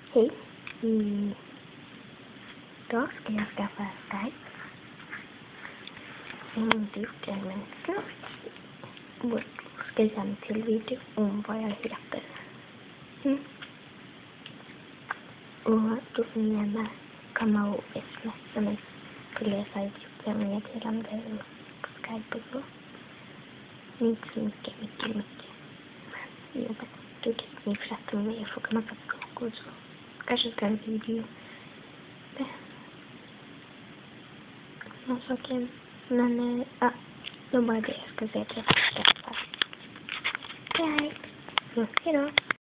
Hej. Idag ska jag skaffa Skype. Jag har inte gjort det, men jag ska göra en till video om vad jag heter. Och då får ni gärna komma och smsa mig på läsa YouTube-meddelande på Skype och så. Inte så mycket. Men jo, men då kan ni chatta med mig och fråga massa frågor så. Kanske ska en video. Någon saker. Men ja, då bara det jag ska säga till att skaffa. Hej då.